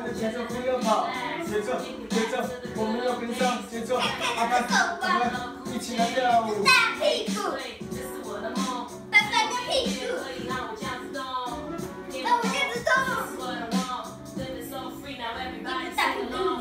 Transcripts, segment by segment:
节奏不要跑，节奏，我们要跟上节奏。阿爸，一起来跳舞。 大屁股，爸爸的屁股，让我这样子动。大屁股。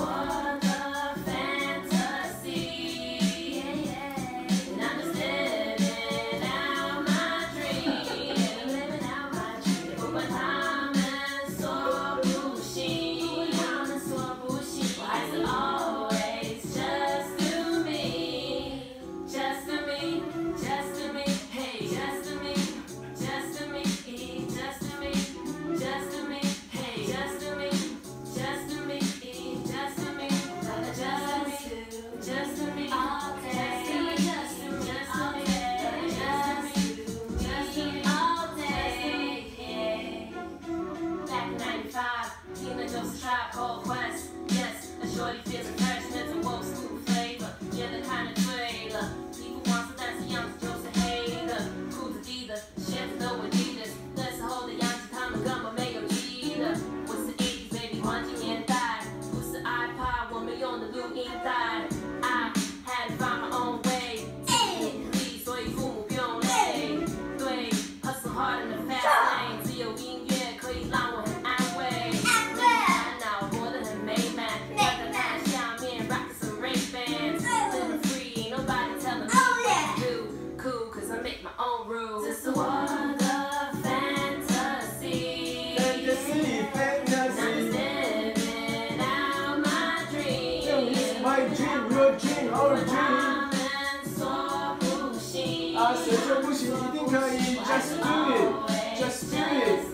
谁说不行？一定可以 ！Just do it, just do it.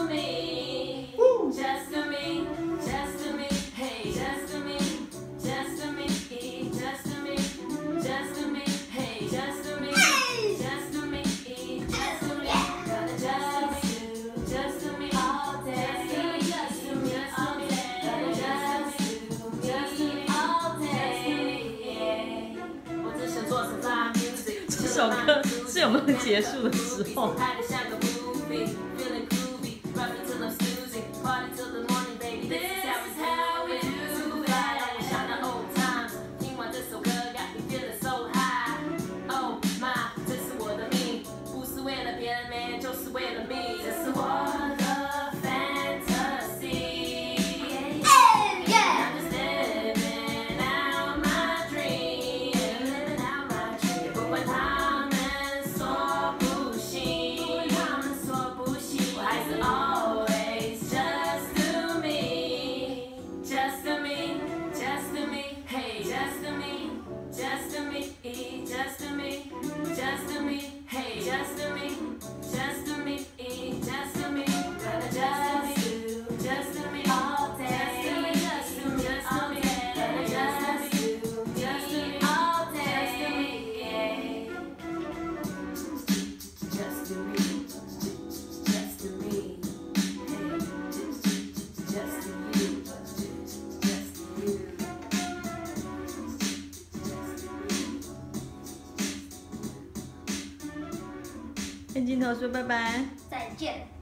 Just do me, just do me, hey, just do me, just do me, just do me, just do me, hey, just do me, just do me, just do me, just do me all day, just do me all day, just do me all day. 我只想做成发 music。 这首歌是有没有结束的时候？跟镜头说拜拜， 再见。